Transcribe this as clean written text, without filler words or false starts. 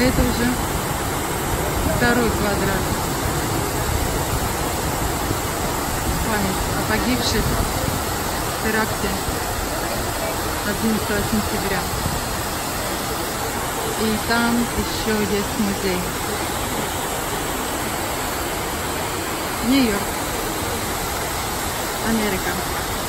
это уже второй квадрат. Память о погибших в теракте 11 сентября. И там еще есть музей. Нью-Йорк, Америка.